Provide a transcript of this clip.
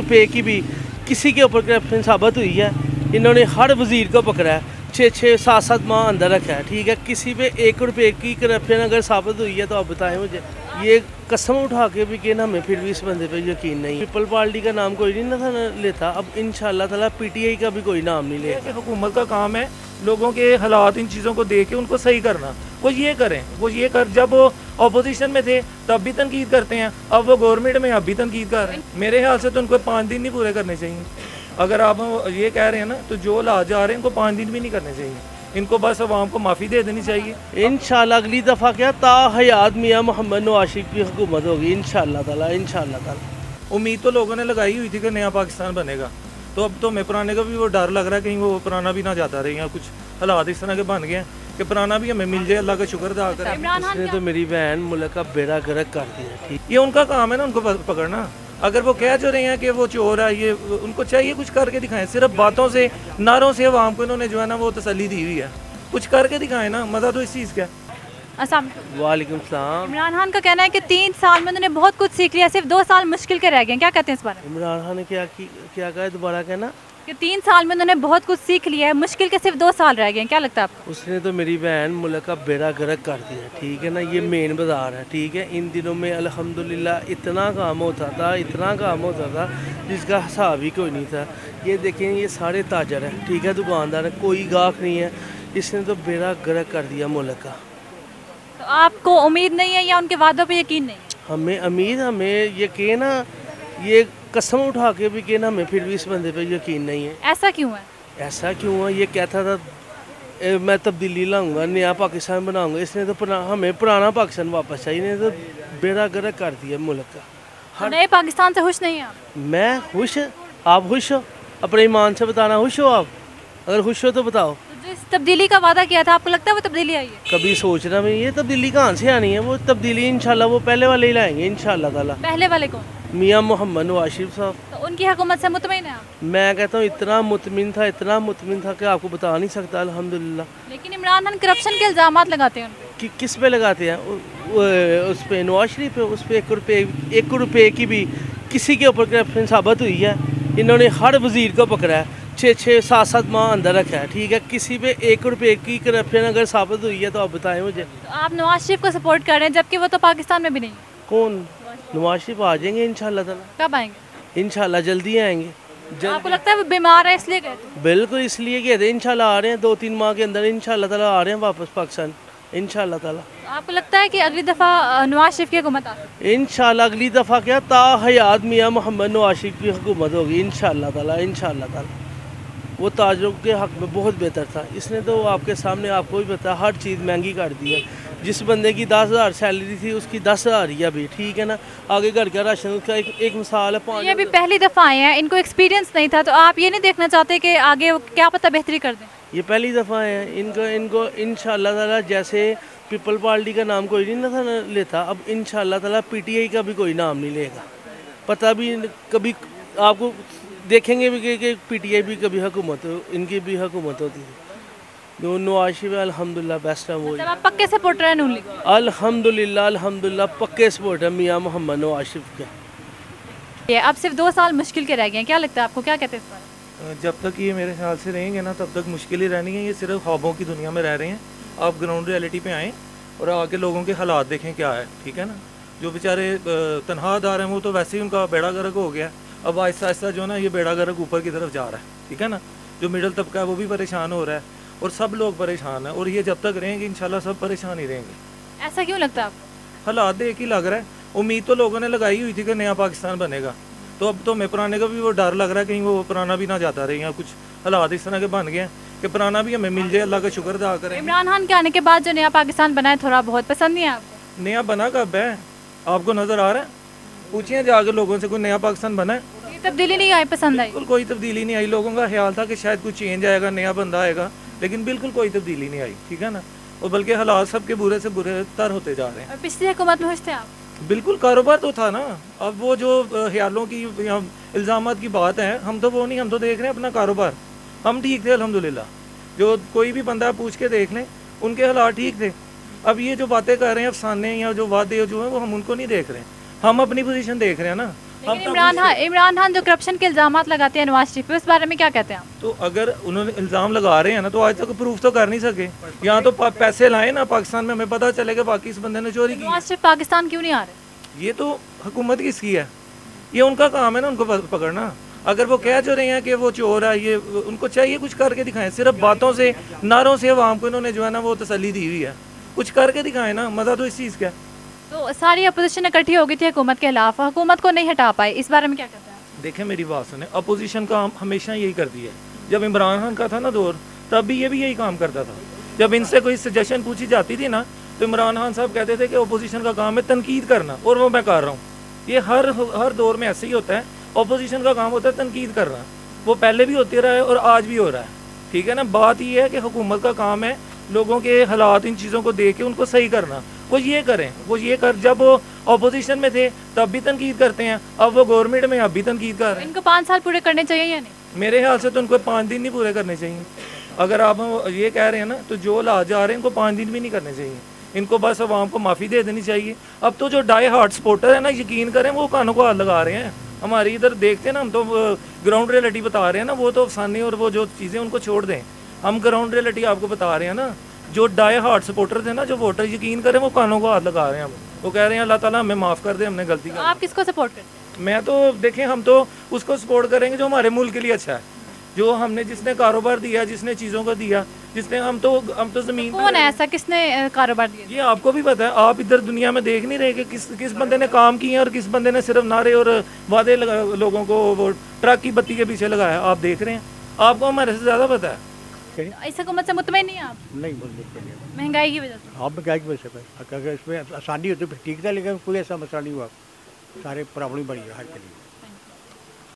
रुपए की भी किसी के ऊपर करप्शन साबित हुई है। इन्होंने हर वज़ीर को पकड़ा है, 6-6 7-7 माह अंदर रखा है। ठीक है, किसी पे 1 रुपये की करप्शन अगर साबित हुई है तो आप बताएं मुझे। ये कसम उठा के भी कि ना हमें फिर भी इस बंदे पे यकीन नहीं है। पीपल पार्टी का नाम कोई नहीं ना लेता, अब इंशाल्लाह ताला पीटीआई का भी कोई नाम नहीं लेगा। हुकूमत का काम है लोगों के हालात, इन चीज़ों को देख के उनको सही करना। वो ये करें, वो ये कर, जब वो अपोजिशन में थे तब भी तनकीद करते हैं, अब वो गवर्नमेंट में अब भी तनकीद कर रहे हैं। मेरे ख्याल से तो उनको 5 दिन नहीं पूरे करने चाहिए। अगर आप ये कह रहे हैं ना, तो जो ला जा रहे हैं इनको 5 दिन भी नहीं करने चाहिए। इनको बस अवाम को माफ़ी दे देनी चाहिए। इंशाल्लाह अगली दफ़ा क्या ता हयात मियाँ मोहम्मद नवाज शरीफ की हुकूमत होगी इंशाल्लाह ताला, इंशाल्लाह ताला। उम्मीद तो लोगों ने लगाई हुई थी कि नया पाकिस्तान बनेगा, तो अब तो हमें पुराने का भी वो डर लग रहा है कहीं वो पुराना भी ना जाता रहे, या कुछ हालात इस तरह के बन गए हैं कि पुराना भी हमें मिल जाए। अल्लाह का शुक्र अदा करें। इसने तो मेरी बहन मुल्क का बेड़ा गर्क कर दिया। ठीक, ये उनका काम है ना, उनको पकड़ना। अगर वो कह जो रहे हैं कि वो चोर है, ये उनको चाहिए कुछ करके दिखाएं। सिर्फ बातों से, नारों से अवाम को इन्होंने जो है ना वो तसल्ली दी हुई है। कुछ करके दिखाएं ना, मज़ा तो इस चीज़ का। वालेकुम सलाम। इमरान खान का कहना है कि 3 साल में उन्होंने बहुत कुछ सीख लिया, सिर्फ 2 साल मुश्किल के रह गए। क्या कहते हैं इस बारे में? इमरान खान ने क्या कहा, दोबारा कहना। कि 3 साल में उन्होंने बहुत कुछ सीख लिया है, मुश्किल के सिर्फ 2 साल रह गए। क्या लगता है आपको? उसने तो मेरी बहन मुल्क का बेड़ा गर्क कर दिया। ठीक है ना, ये मेन बाज़ार है। ठीक है, इन दिनों में अल्हम्दुलिल्लाह इतना काम होता था, इतना काम होता था जिसका हिसाब ही कोई नहीं था। ये देखें, ये सारे ताजर हैं, ठीक है, दुकानदार हैं, कोई गाहक नहीं है। इसने तो बेड़ा गर्क कर दिया मुल्क का। तो आपको उम्मीद नहीं है या उनके वादों पे यकीन नहीं? हमें उम्मीद, हमें यकीन है। ये कसम उठा के भी कि ना हमें फिर भी इस बंदे पे यकीन नहीं है। ऐसा क्यों है? ऐसा क्यों है? ये कहता था मैं तब्दीली लाऊंगा, नया पाकिस्तान बनाऊंगा। इसने तो हमें पुराना पाकिस्तान वापस चाहिए। ने तो बेड़ा गर्क कर दिया मुल्क का। तो नए पाकिस्तान से खुश नहीं है आप? मैं खुश, आप खुश हो? अपने ईमान से बताना, खुश हो आप? अगर खुश हो तो बताओ। तो जिस तब्दीली का वादा किया था, आपको लगता है वो तब्दीली आई है? कभी सोचना भी ये तब्दीली कहाँ से आनी है? वो तब्दीली इंशाल्लाह वो पहले वाले ही लाएंगे इंशाल्लाह ताला। पहले वाले कौन? मियाँ मोहम्मद नवाज शरीफ साहब। तो उनकी हुकूमत से मुतमईन है आप? मैं कहता हूँ इतना मुतमिन था, इतना मुतमिन था कि आपको बता नहीं सकता। अल्हम्दुलिल्लाह। लेकिन इमरान खान करप्शन के इल्जामात लगाते हैं उन पे। किस पे लगाते हैं? उस पे नवाज शरीफ पे। उस पे 1 रुपये की भी किसी के ऊपर करप्शन साबित हुई है। इन्होंने हर वज़ीर को पकड़ा है, 6-6 7-7 माह अंदर रखा है। ठीक है, किसी पे 1 रुपये की करप्शन अगर साबित हुई है तो आप बताएं मुझे। तो आप नवाज शरीफ को सपोर्ट कर रहे हैं जबकि वो तो पाकिस्तान में भी नहीं। कौन? नवाज शरीफ आ जाएंगे इंशाल्लाह ताला। कब आएंगे? इंशाल्लाह जल्दी आएंगे। आपको लगता है वो बीमार है इसलिए गए थे? बिल्कुल इसलिए गए थे। इंशाल्लाह आ रहे हैं 2-3 माह के अंदर इंशाल्लाह ताला आ रहे हैं वापस पाकिस्तान इंशाल्लाह ताला। आपको लगता है कि अगली दफ़ा नवाज शरीफ की हुकूमत आ? इंशाल्लाह अगली दफ़ा क्या ता हयात मियाँ मोहम्मद नवाज शरीफ की हुकूमत होगी इंशाल्लाह ताला, इंशाल्लाह ताला। वो ताजरों के हक़ में बहुत बेहतर था। इसने तो आपके सामने आपको भी पता, हर चीज़ महंगी कर दी है। जिस बंदे की 10,000 सैलरी थी उसकी 10,000 ही अभी। ठीक है ना, आगे घर का राशन उसका एक मिसाल है। ये अभी पहली दफ़ा आए हैं, इनको एक्सपीरियंस नहीं था, तो आप ये नहीं देखना चाहते कि आगे क्या पता बेहतरी कर दें? ये पहली दफ़ा आए हैं, इनको इंशाल्लाह ताला जैसे पीपल पार्टी का नाम कोई नहीं ना लेता, अब इंशाल्लाह ताला पीटीआई का भी कोई नाम नहीं लेगा। पता भी कभी आपको देखेंगे भी कि पीटीआई भी कभी हुकूमत, इनकी भी हुकूमत होती थी। नवाज शरीफ अल्हम्दुलिल्लाह बेस्ट है। वो आप पक्के सपोर्टर हैं नून लीग? अल्हम्दुलिल्लाह पक्के सपोर्टर मियाँ मोहम्मद नवाज शरीफ के। अब सिर्फ 2 साल मुश्किल के रह गए हैं, क्या लगता है आपको? क्या कहते हैं इस बारे? जब तक ये मेरे ख्याल से रहेंगे ना तब तक मुश्किल ही रहनी है। ये सिर्फ ख्वाबों की दुनिया में रह रहे हैं। आप ग्राउंड रियलिटी पे आएँ और आके लोगों के हालात देखें क्या है। ठीक है ना, जो बेचारे तनख्वाहदार हैं वो तो वैसे ही उनका बेड़ा गर्क हो गया। अब आहिस्ता आहिस्ता जो ना ये बेड़ा गर्क ऊपर की तरफ जा रहा है। ठीक है ना, जो मिडिल तबका है वो भी परेशान हो रहा है और सब लोग परेशान हैं। और ये जब तक रहेंगे इंशाल्लाह सब परेशान ही रहेंगे। ऐसा क्यों लगता है आपको? हालात देख ही लग रहा है। उम्मीद तो लोगों ने लगाई हुई थी कि नया पाकिस्तान बनेगा, तो अब तो हमें पुराने का भी वो डर लग रहा है कहीं वो पुराना भी ना जाता रहे, या कुछ हालात इस तरह के बन गए हैं कि पुराना भी हमें मिल जाए। अल्लाह का शुक्र अदा करें। इमरान खान के आने के बाद जो नया पाकिस्तान बना है थोड़ा बहुत पसंद नहीं है आपको? नया बना कब है? आपको नज़र आ रहा है? पूछिए जाकर लोगों से, कोई नया पाकिस्तान बना है? तब्दीली नहीं आई, पसंद आई? बिल्कुल कोई तब्दीली नहीं आई। लोगों का ख्याल था कि शायद कुछ चेंज आएगा, नया बंदा आएगा, लेकिन बिल्कुल कोई तब्दीली नहीं आई। ठीक है ना, और बल्कि हालात सबके बुरे से बुरे तर होते जा रहे हैं। और पिछली हुकूमत में खुश थे आप? बिल्कुल, कारोबार तो था ना। अब वो जो ख्यालों की या इल्ज़ामात की बात है, हम तो वो नहीं, हम तो देख रहे हैं अपना कारोबार। हम ठीक थे अल्हम्दुलिल्लाह। जो कोई भी बंदा पूछ के देख लें, उनके हालात ठीक थे। अब ये जो बातें कर रहे हैं अफसाने या जो वादे जो हैं वो हम उनको नहीं देख रहे हैं, हम अपनी पोजीशन देख रहे हैं ना। लेकिन इमरान खान जो करप्शन के इल्जामात लगाते हैं नवाज शरीफ पे, उस बारे में क्या कहते हैं आप? तो अगर उन्होंने इल्ज़ाम लगा रहे हैं ना, तो आज तक प्रूफ तो कर नहीं सके। यहाँ तो पैसे लाए ना पाकिस्तान में, हमें पता चलेगा बाकी इस बंदे ने चोरी की। नवाज शरीफ पाकिस्तान क्यों नहीं आ रहे? ये तो हुकूमत किसकी है, ये उनका काम है ना उनको पकड़ना। अगर वो कह जो रहे हैं कि वो चोर है, ये उनको चाहिए कुछ करके दिखाएं। सिर्फ बातों से, नारों से अवाम को इन्होंने जो है ना वो तसल्ली दी हुई है। कुछ करके दिखाएं ना, मज़ा तो इस चीज़ का है। तो सारी अपोजिशन इकट्ठी हो गई थी हुकूमत के खिलाफ, हुकूमत को नहीं हटा पाए, इस बारे में क्या कहते हैं? देखें मेरी बात सुने, अपोजिशन का हमेशा यही करती है। जब इमरान खान का था ना दौर, तब भी ये भी यही काम करता था। जब इनसे कोई सजेशन पूछी जाती थी ना, तो इमरान खान साहब कहते थे कि अपोजिशन का काम है तनकीद करना, और वो मैं कर रहा हूँ। ये हर दौर में ऐसे ही होता है। अपोजिशन का काम होता है तनकीद करना, वो पहले भी होते रहा है और आज भी हो रहा है, ठीक है ना। बात ये है कि हुकूमत का काम है लोगों के हालात, इन चीज़ों को देख के उनको सही करना। वो ये करें, वो ये कर। जब वो अपोजिशन में थे तब भी तनकीद करते हैं, अब वो गवर्नमेंट में अब भी तनकीद कर रहे हैं। इनको 5 साल पूरे करने चाहिए या नहीं? मेरे ख्याल से तो उनको 5 दिन नहीं पूरे करने चाहिए। अगर आप ये कह रहे हैं ना, तो जो हालात जा रहे हैं इनको 5 दिन भी नहीं करने चाहिए। इनको बस अवाम को माफ़ी दे देनी चाहिए। अब तो जो डाई हार्ट सपोर्टर है ना, यकीन करें वो कानों को हाथ लगा रहे हैं। हमारी इधर देखते हैं ना, हम तो ग्राउंड रियलिटी बता रहे हैं ना, वो तो अफसाने और वो जो चीज़ें उनको छोड़ दें। हम ग्राउंड रियलिटी आपको बता रहे हैं ना। जो डाई हार्ट सपोर्टर थे ना, जो वोटर, यकीन करें वो कानों को हाथ लगा रहे हैं। वो कह रहे हैं अल्लाह ताला हमें माफ़ कर दे, हमने गलती कर। आप किसको सपोर्ट करते हैं? मैं तो देखें, हम तो उसको सपोर्ट करेंगे जो हमारे मुल्क के लिए अच्छा है, जो हमने जिसने कारोबार दिया, जिसने चीज़ों को दिया, जिसने हम तो ज़मीन। कौन है ऐसा, किसने कारोबार दिया? ये आपको भी पता है। आप इधर दुनिया में देख नहीं रहे कि किस बंदे ने काम किए और किस बंदे ने सिर्फ नारे और वादे लोगों को वो ट्रक की बत्ती के पीछे लगाया। आप देख रहे हैं, आपको हमारे से ज़्यादा पता है। इस हुकूमत से मुतमईन नहीं है आप? नहीं बोल महंगाई की वजह से? आप महंगाई की वजह से, अगर इसमें आसानी होती तो ठीक था, लेकिन कोई ऐसा मसला नहीं हुआ। सारे प्रॉब्लम बड़ी है हर के लिए।